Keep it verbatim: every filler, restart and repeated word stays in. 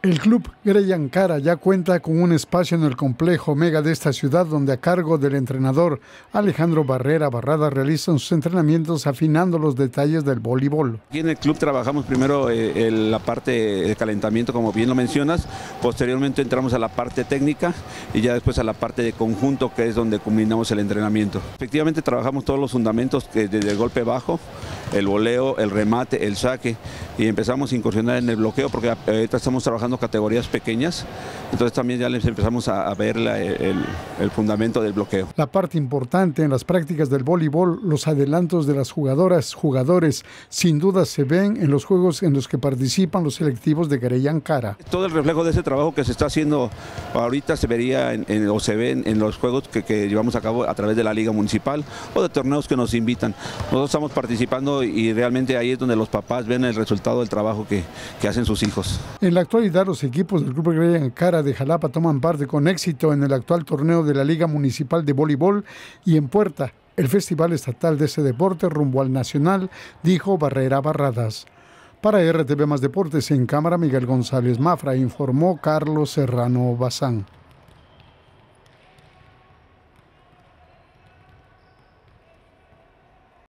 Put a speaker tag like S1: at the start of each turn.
S1: El club Grey Ankara ya cuenta con un espacio en el complejo Mega de esta ciudad, donde a cargo del entrenador Alejandro Barrera Barradas realizan sus entrenamientos afinando los detalles del voleibol.
S2: Aquí en el club trabajamos primero eh, en la parte de calentamiento, como bien lo mencionas, posteriormente entramos a la parte técnica y ya después a la parte de conjunto, que es donde combinamos el entrenamiento. Efectivamente trabajamos todos los fundamentos, que desde el golpe bajo, el voleo, el remate, el saque, y empezamos a incursionar en el bloqueo, porque ahorita estamos trabajando categorías pequeñas, entonces también ya les empezamos a, a ver la, el, el fundamento del bloqueo.
S1: La parte importante en las prácticas del voleibol, los adelantos de las jugadoras, jugadores, sin duda se ven en los juegos en los que participan los selectivos de Grey Ankara.
S2: Todo el reflejo de ese trabajo que se está haciendo ahorita se vería en, en, o se ve en, en los juegos que, que llevamos a cabo a través de la Liga Municipal o de torneos que nos invitan. Nosotros estamos participando y realmente ahí es donde los papás ven el resultado del trabajo que, que hacen sus hijos.
S1: En la actualidad, los equipos del Club Grey Ankara de Jalapa toman parte con éxito en el actual torneo de la Liga Municipal de Voleibol y en puerta el Festival Estatal de ese deporte rumbo al Nacional, dijo Barrera Barradas. Para R T V Más Deportes, en cámara Miguel González Mafra, informó Carlos Serrano Bazán.